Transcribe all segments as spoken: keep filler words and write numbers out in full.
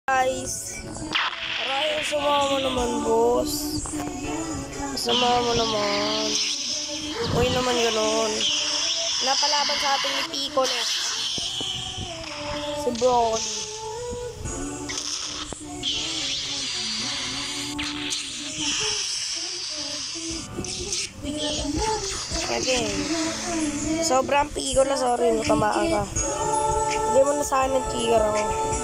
Guys, aray, sumama mo naman, boss. Sumama mo naman. Uy naman ganun. Napalaban sa ating ni Piccolo. Si Broly. Okay. Sobrang Piccolo, sorry, natamaan ka. Hindi mo na sa akin ng trigger ako.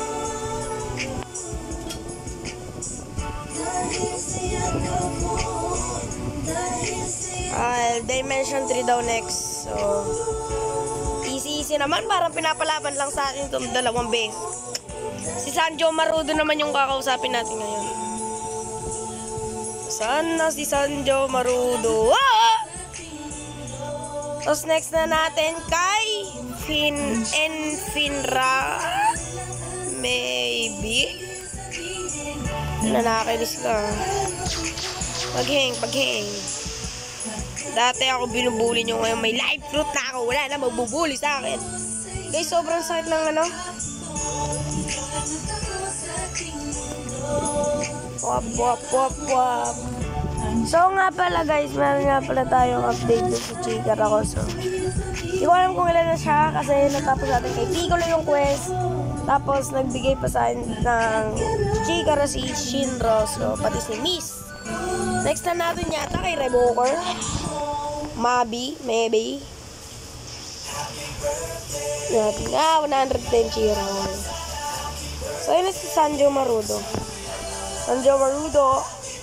Ah, Dimension three daw next. So, easy-easy naman. Parang pinapalaban lang sa atin itong dalawang beses. Si Sanjo Marudo naman yung kakausapin natin ngayon. Saan na si Sanjo Marudo? Ah! Tapos next na natin kay Fin and Finra. Maybe. Nanakainis ka. Pagheng, pagheng. Dati ako binubuli nyo, ngayon may live fruit na ako. Wala na magbubuli sa akin. Guys, sobrang sakit ng ano. Wap, wap, wap, wap. So nga pala guys, meron nga pala tayong update sa Chikar ako. So, hindi ko alam kung ilan na siya kasi natapos natin kay Piccolo yung quest. Tapos nagbigay pa sa akin ng Chikar si Shinro. So, pati si Miss. Next na natin yata kay Revoker. Mabi, maybe. Natin. Ah, one hundred ten Chikar. So, yun na si Sanjo Marudo. Sanjo Marudo.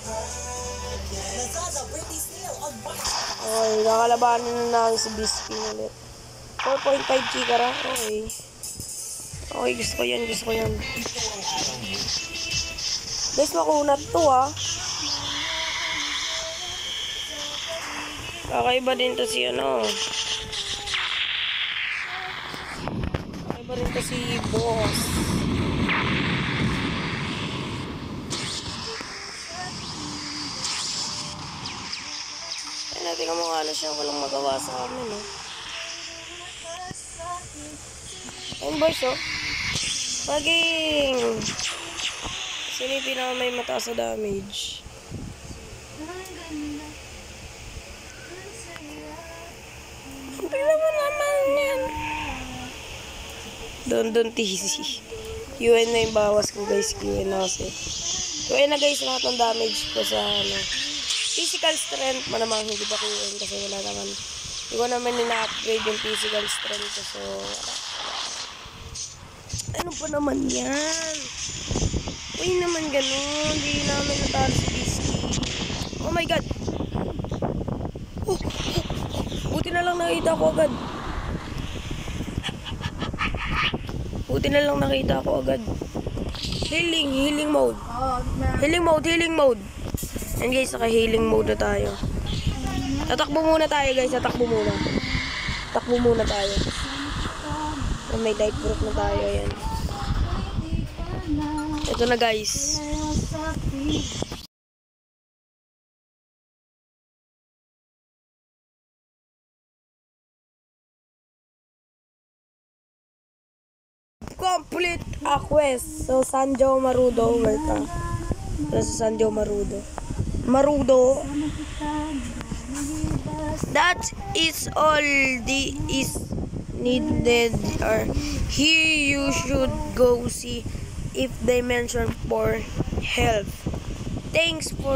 Okay, kakalabanin na natin si Bisky ulit. four point five Chikar. Okay. Okay, gusto ko yan, gusto ko yan. Guys, makunat to ah. Kakaiba din to si ano. Kakaiba din to si boss. Ay, natin ka mukha na siya. Walang magawa sa amin, no? Ayun, boys, oh. Paging silipin na may mataas sa damage. Tignan mo naman yan. Don Don T C. Q N na yung bawas ko guys. Q N na kasi. Q N na guys lahat ng damage ko sa ano. Physical strength. Malamang hindi pa Q N kasi wala naman. Hindi ko naman nina-upgrade yung physical strength ko. So wala. Ano pa naman yan? Uy naman ganun. Hindi namin natalo si Bisky. Oh my god. Oh, oh, buti na lang nakita ko agad. Buti na lang nakita ko agad. Healing, healing mode. Healing mode, healing mode. And guys, naka-healing mode na tayo. Tatakbo muna tayo guys, tatakbo muna. Tatakbo muna tayo. May light fruit na tayo, ayan. Ito na guys. Complete a quest. So, Sanjo Marudo. Where ka? Ito si Sanjo Marudo. Marudo. That is all the is needed. Or here you should go see if they mention for help. Thanks for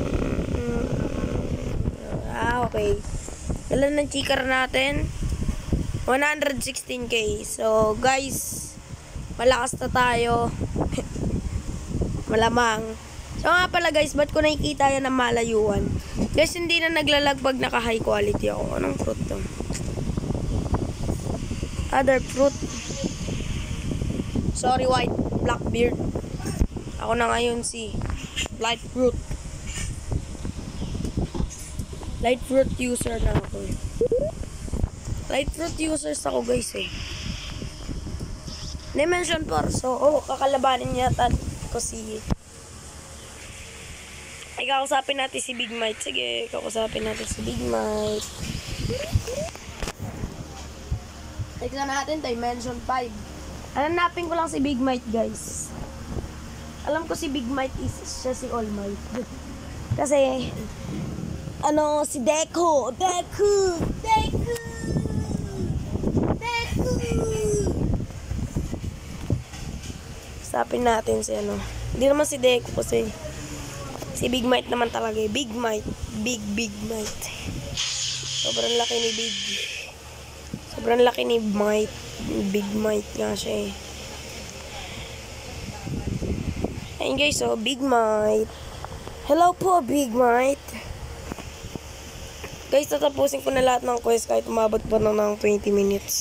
ah okay. Ilan ng Chikar natin? one hundred sixteen K. So guys, malakas na tayo. Malamang. So nga pala guys, ba't ko nakikita yan ng malayuan? Guys, hindi na naglalag pag naka high quality ako. Anong fruit to? Other fruit. Sorry, white Blackbeard. Ako na ngayon si light fruit. Light fruit user na ako. Light fruit users ako guys eh. Dimension four. So, oh, kakalabanin niya ko si ay, kakusapin natin si Big Might. Sige, kakusapin natin si Big Might. Tignan natin, Dimension five. Hanapin ko lang si Big Might, guys. Alam ko si Big Might is siya si All Might. Kasi, ano, si Deku! Deku! Deku! Deku! Sapin natin si ano. Hindi naman si Deku kasi si Big Might naman talaga eh. Big Might. Big, Big Might. Sobrang laki ni Big. Sobrang laki ni Might. Big Might nga siya eh. Ayun guys, so Big Might. Hello po, Big Might. Guys, tatapusin ko na lahat ng quest kahit umabot pa na ng twenty minutes.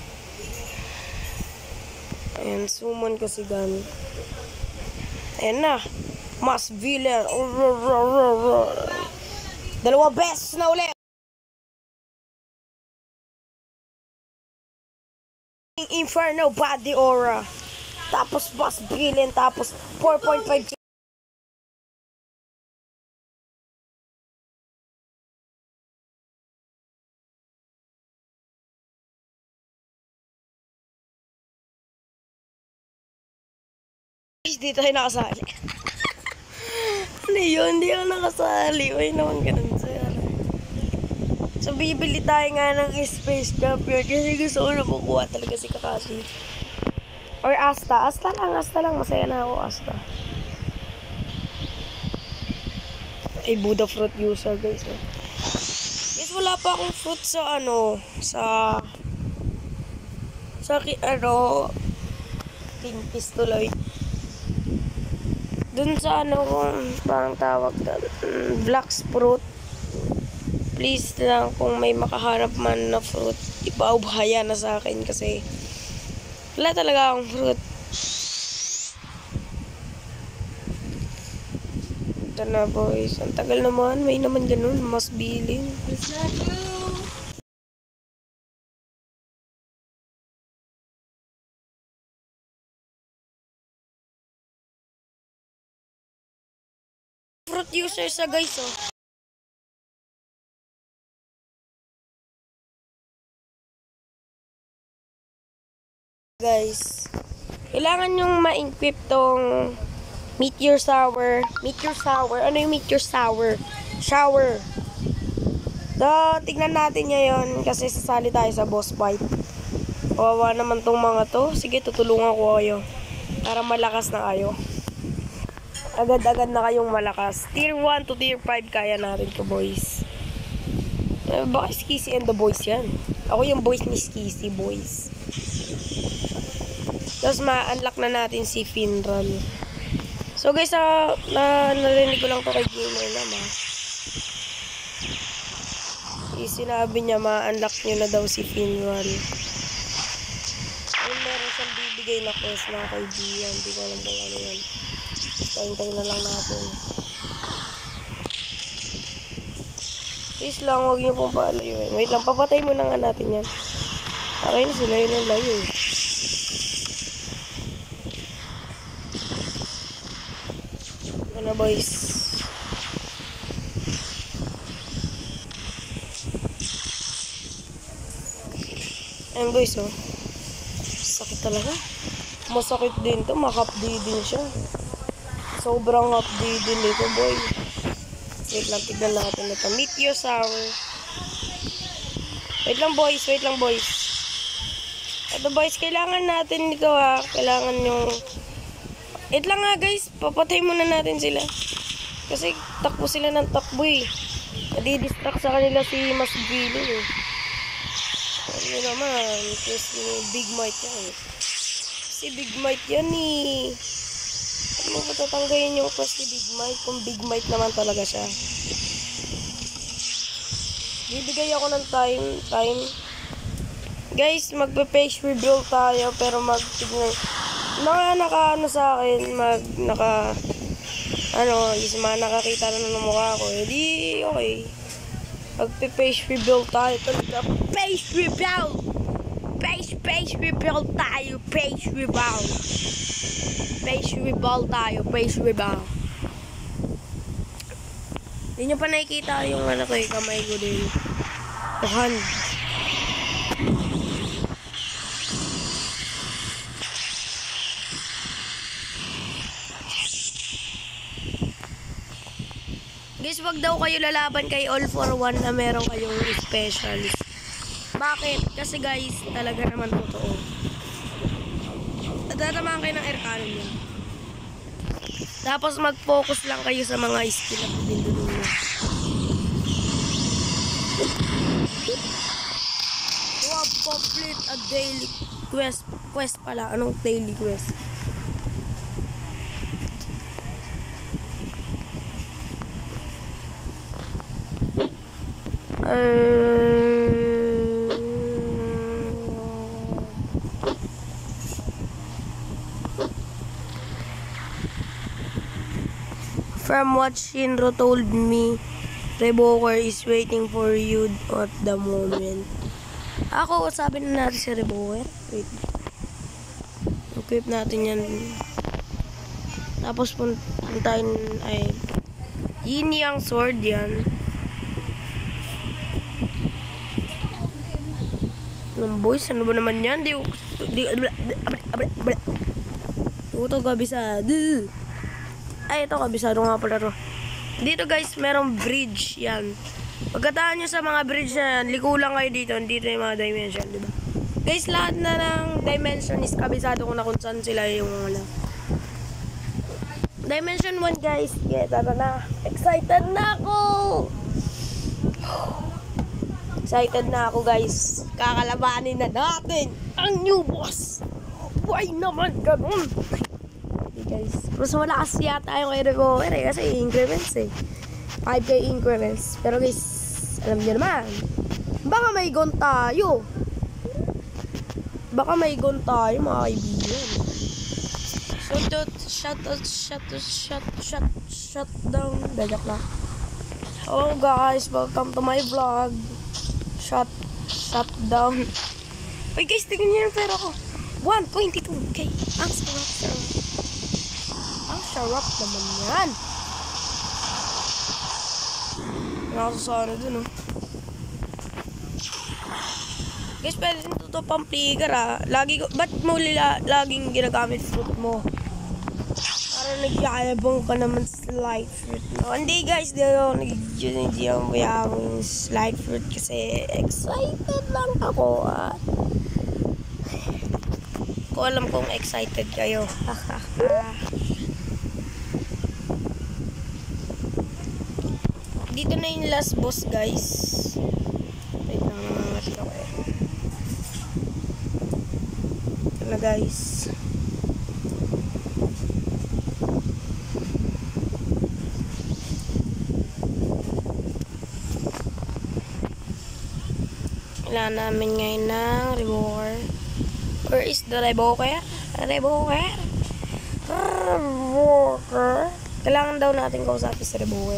Ayan, summon ko si Gun. Ayan na. Mas villain. Dalawang beses na ulit. Inferno Body Aura. Tapos Boss Villain. Tapos four point five. Hindi tayo nakasali. Ano yun? Hindi ako nakasali. Uy naman ganun sir. So bibili tayo nga ng space champion kasi gusto ko na makuha talaga si Kakashi. Or Asta. Asta lang. Asta lang. Masaya na ako Asta. Ay Buddha fruit user guys. Eh. Guys wala pa akong fruit sa ano. Sa sa ano King Pistuloy. Dun sa ano kung parang tawag doon, black fruit. Please lang kung may makaharap man na fruit, ipaubhaya na sa akin kasi wala talaga akong fruit. Ito na boys. Ang tagal naman. May naman ganun. Mas bilin. It's not true. Fruit user sa guys oh. Guys, kailangan yung ma-equip tong Meteor Shower. Meteor Shower. Ano yung Meteor Shower? Shower. So, tignan natin ngayon kasi sasali tayo sa boss fight. Kawawa naman tong mga to. Sige, tutulungan ko kayo. Para malakas na kayo. Agad-agad na kayong malakas. Tier one to tier five kaya natin to boys. Eh, baka Skizzy and the boys yan. Ako yung boys ni Skizzy boys. Tapos ma-unlock na natin si Finral. So guys, uh, na narinig ko lang to kay Gamer naman. Sinabi niya ma-unlock nyo na daw si Finral. Ayun, meron siyang bibigay na quest mga kaibigan. Hindi ko alam kung ano yan. Tayo-tayo na lang natin. Please lang, huwag niyo pong paalayo. Wait lang, papatay muna nga natin yan. Okay na sila yun ang layo eh. Ano boys? Ayan boys oh. Sakit talaga. Masakit din to, makapdi din siya. Sobrang updi din dito boy. Wait lang, tignan natin ito. Meteor Shower. Wait lang boys, wait lang boys. Ito boys, kailangan natin ito ha. Kailangan yung... Wait lang nga guys, papatay muna natin sila. Kasi takbo sila ng takbo eh. Nadidistract sa kanila si Mas Gilo eh. Ano naman, kasi Big Might yan. Si Big Might yan eh. Ano ba tatanggayin yung quest ni Big Might kung Big Might naman talaga siya? Bibigay ako ng time, time. Guys, magpe-page rebuild tayo pero mag-tignan. Mga naka ano sa akin, mag naka ano, is mga nakakita na ng mukha ko. Eh di okay. Magpe-page rebuild tayo talaga. Page rebuild! Page, page rebuild tayo. Page rebuild. Page rebuild tayo. Page rebuild. Hindi nyo pa nakikita yung ano ko eh, kamay ko din. Tuhan. Guys, wag daw kayo lalaban kay All for One na meron kayong specialist. Bakit? Kasi guys, talaga naman totoo. Tatamaan kayo ng air cannon niya. Tapos mag-focus lang kayo sa mga skill na pabindulong niya. Wag complete a daily quest. Quest pala. Anong daily quest? Uh, from what Shinro told me, Revoker is waiting for you at the moment. Ako, sabi na natin si Revoker. Wait. Equip natin yan. Tapos puntahin ay Yin Yang Sword yan. Ng boys, ano ba naman yan? Di di ito kabisado. Ay, ito kabisado nga pala to. Dito guys, merong bridge yan. Pagkataan nyo sa mga bridge na yan, liko lang kayo dito. Dito yung mga dimension, diba? Guys, lahat na ng dimension is kabisado ko na kung saan sila yung wala. Dimension one guys. Yeah, tara na. Excited na ako! Excited na ako guys. Kakalabanin na natin ang new boss. Why naman ganun? Okay guys. Mas malakas yata yung kay Revoker eh. Kasi increments eh. five K increments. Pero guys, alam niyo naman. Baka may gun tayo. Baka may gun tayo mga kaibigan. Shut out, shut out, shut out, shut, shut, shut down. Dagak na. Hello guys, welcome to my vlog. Shut, shut down. Uy guys, tingnan niyo yung pera ko. one twenty-two K. Ang sarap, sarap. Ang sarap naman yan. Nakasasana dun oh. Guys, pwede nito to pang flicker ah. Lagi ko, ba't mo lila, laging ginagamit fruit mo? Para nagyayabang ka naman sa light fruit. No, hindi guys, di ako nag-yun yung slide fruit kasi excited lang ako ah. Ko alam kung excited kayo. Dito na yung last boss guys. Wait lang naman ito eh. Ito na guys. Kailangan namin ngayon ng Revoker. Where is the Revoker? Revoker? Revoker? Kailangan daw natin kausapin si Revoker.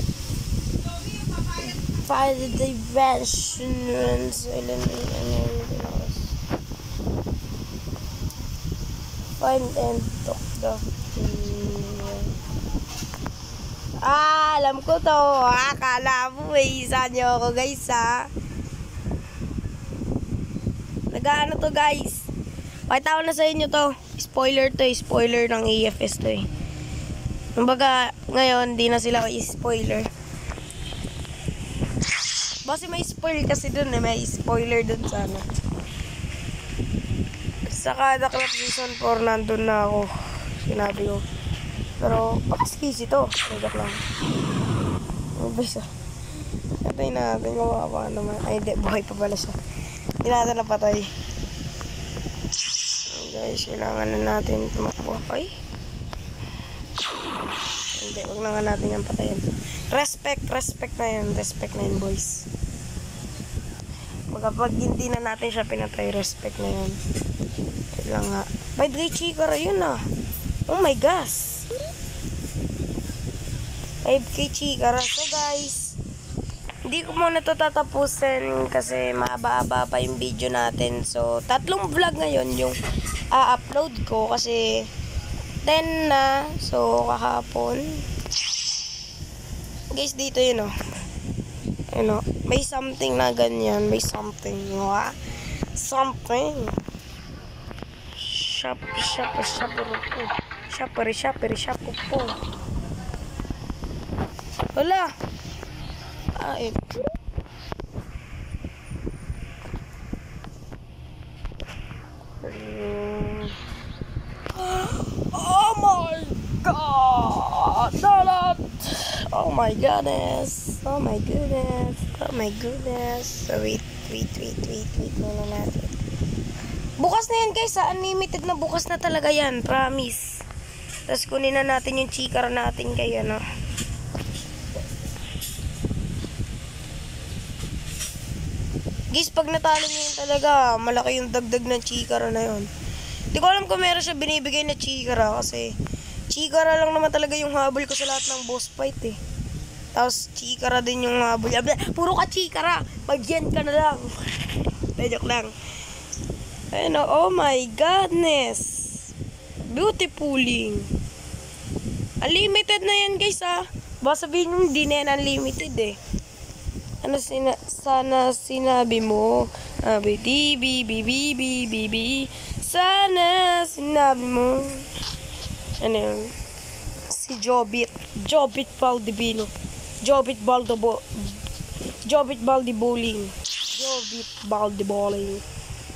Find the dimensions. Find and talk the Ah, alam ko to. Akala mo eh. Isa nyo ako guys ha. Nag-ano to guys. Pakita ko na sa inyo to. Spoiler to eh. Spoiler ng A F S to eh. Kumbaga, ngayon, di na sila i-spoiler. Basta may spoil kasi dun eh. May spoiler dun sana. Sa kada club season four, nandun na ako. Sinabi ko. Pero, papaskisi to. Joke lang. Mabis ah. Patay natin kung makapahan naman. Ay, hindi. Buhay pa pala siya. Hindi natin napatay. Guys, kailangan na natin tumakbo. Ay. Hindi, huwag na nga natin yung patayin. Respect, respect na yun. Respect na yun, boys. Magkapag hindi na natin siya pinatay, respect na yun. Kailangan nga. By the way, Chikara, yun ah. Oh my gosh. five K Chikara. So guys, hindi ko muna ito tatapusin kasi mahaba-haba pa yung video natin. So, tatlong vlog ngayon yung a-upload ko kasi ten na. So, kahapon. Guys, dito yun oh. Ano, may something na ganyan. May something. Wah. Something. Shop, shop, shop, shop, shop, shop, shop, shop, Wala. Ah, eh. Oh my god! Dalat! Oh my goodness! Oh my goodness! Oh my goodness! So wait, wait, wait, wait, wait muna natin. Bukas na yan guys, ha? Unlimited na bukas na talaga yan, promise. Tapos kunin na natin yung chikara natin kaya, no? Guys, pag natalo nyo yun talaga, malaki yung dagdag ng chikara na yun. Di ko alam kung meron siya binibigay na chikara kasi chikara lang naman talaga yung habol ko sa lahat ng boss fight eh. Tapos chikara din yung habol. Puro ka chikara, magyan ka na lang. Joke lang. Ayun, oh my godness. Beautifuling. Unlimited na yan guys ha. Baka sabihin nyo hindi na yan unlimited eh. Ano sina sana sinabi mo? Ah, baby, baby, baby, baby. Sana sinabi mo. Ano yun? Si Jobit. Jobit Valdivino. Jobit Baldobo. Jobit Baldiboling. Jobit Baldiboling.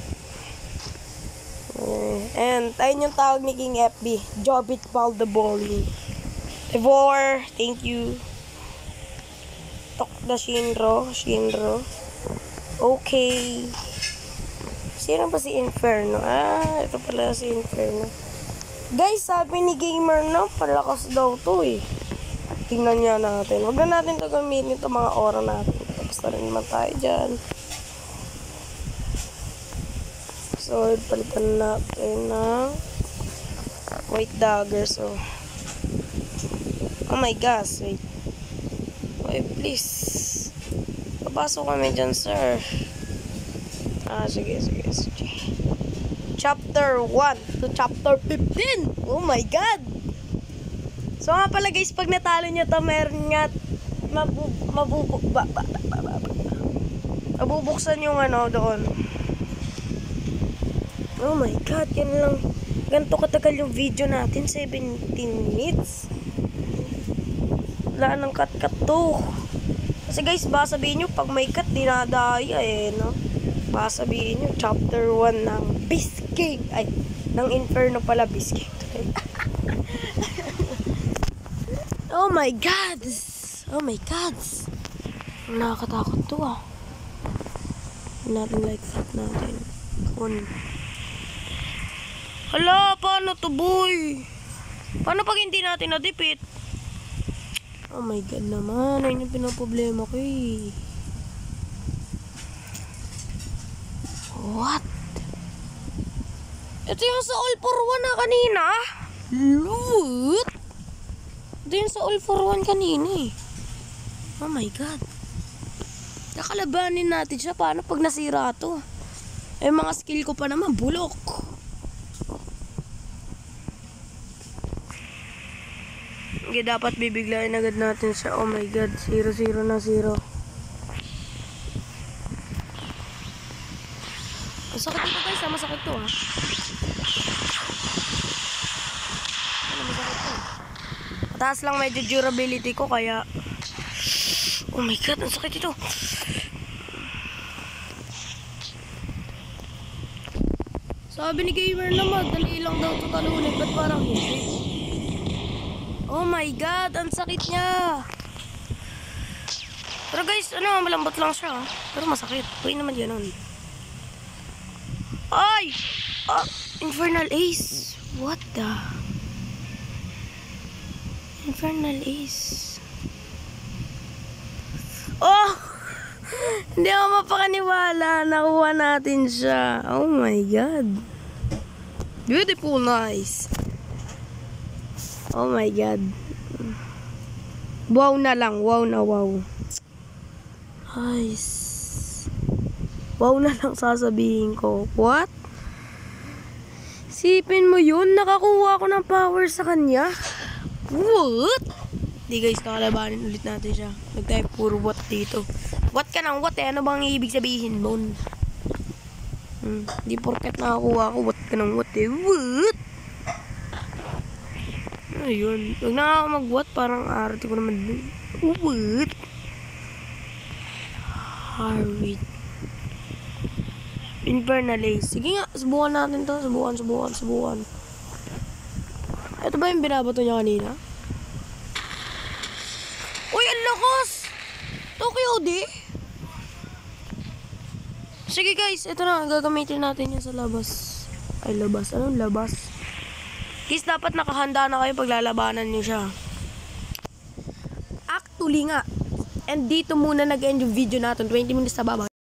Uh, and ayun yung tawag ni King F B. Jobit Baldiboling. Evor, thank you. Tokda Shinro, Shinro. Okay. Sino ba si Inferno? Ah, ito pala si Inferno. Guys, sabi ni Gamer, no? Palakas daw to eh. Tingnan niya natin. Huwag na natin ito gamitin ito mga oras natin. Tapos na rin naman tayo dyan. So, palitan natin ng white dagger. So, oh my gosh, wait. Wait, please. Papasok kami dyan, sir. Ah, sige, sige, sige. Chapter one to chapter fifteen. Oh my God! So nga pala guys, pag natalo nyo to, meron nga mabu, mabubu, ba, ba, ba, ba, ba, ba. Mabubuksan yung ano doon. Oh my God, yan lang. Ganito katagal yung video natin, seventeen minutes. Wala nang cut-cut to. Kasi guys, baka sabihin nyo, pag may cut, dinadaya eh, no? Baka sabihin nyo, chapter one ng Beast King. Ay, ng Inferno pala, Beast King. Oh my God! Oh my God! Nakakatakot to ah. Natin like that natin. Kun. Hala, paano to boy? Paano pag hindi natin na-defeat? Oh my God naman, ayun yung pinaproblema ko eh. What? Ito yung sa all for one na kanina? Loot? Ito yung sa all for one kanina eh. Oh my God. Kakalabanin natin siya, paano pag nasira to? Eh mga skill ko pa naman, bulok. Okay, dapat bibiglayin agad natin siya. Oh my God, zero, zero na zero. Masakit ito guys, ha? Masakit to ha. Ano, masakit to. Mataas lang medyo durability ko, kaya... Oh my God, ang sakit ito. Sabi ni Gamer na madali lang daw ito talunin, ba't parang hindi? Oh my God, ang sakit niya. Pero guys, ano, malambot lang siya. Pero masakit. Uy naman ganun. Ay! Oh, Infernal Ace. What the? Infernal Ace. Oh! Hindi ako mapakaniwala. Nakuha natin siya. Oh my God. Beautiful, nice. Oh my God. Wow na lang. Wow na wow. Nice. Wow na lang sasabihin ko. What? Sipin mo yun? Nakakuha ko ng power sa kanya? What? Di guys, kakalabanin ulit natin siya. Nag-type puro what dito. What ka ng what eh? Ano bang ibig sabihin nun? Hmm. Di porket nakakuha ko what ka ng what eh. What? Ayun. Huwag na ako mag-what. Parang arte ko naman dun. What? Harvit. Infernalace. Sige nga, subukan natin to. Subukan, subukan, subukan. Ito ba yung binabato niya kanina? Uy, ang lakas! Tokyo D! Sige guys, ito na. Gagamitin natin yan sa labas. Ay, labas. Anong labas? Guys, dapat nakahanda na kayo pag lalabanan nyo siya. Actually nga. And dito muna nag-end yung video natin. twenty minutes na baba.